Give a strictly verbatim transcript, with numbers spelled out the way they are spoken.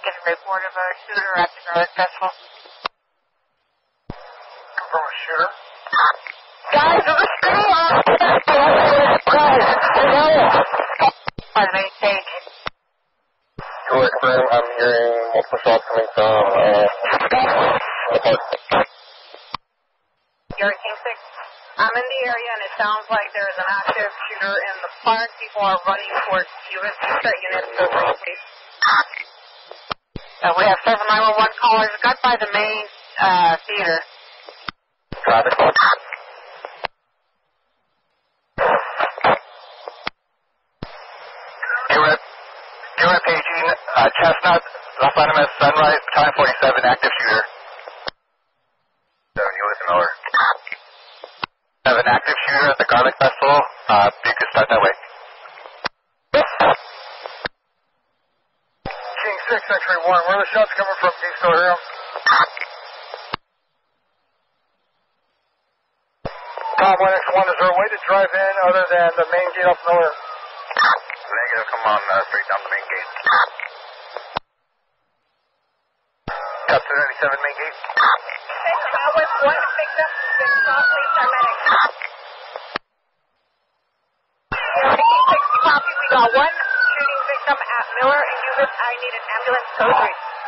get a report of a shooter at the Garlic Festival. From a shooter? Guys, there's a school on the festival. Pardon me, Paige. Gilroy Garlic, I'm hearing multiple shots coming from, uh, Gary King six. I'm in the area and it sounds like there's an active shooter in the park. People are running towards U S start units, so please. Uh, we have seven nine one one callers got by the main uh, theater. Traffic. Gilroy, Gilroy paging, uh, Chestnut, Los Animas, Sunrise, time forty-seven, active shooter. seven, you listen over. Have an active shooter at the Garlic Festival. Uh, you can start that way. King six, X-ray one, where are the shots coming from? Can you still hear them? Tom one X one, is there a way to drive in other than the main gate off Miller? Negative, come on, uh, straight down the main gate. Cut two ninety-seven main gate. I was one to pick up the police paramedics. sixty copy, we got one shooting victim at Miller and Uvis. I need an ambulance code three.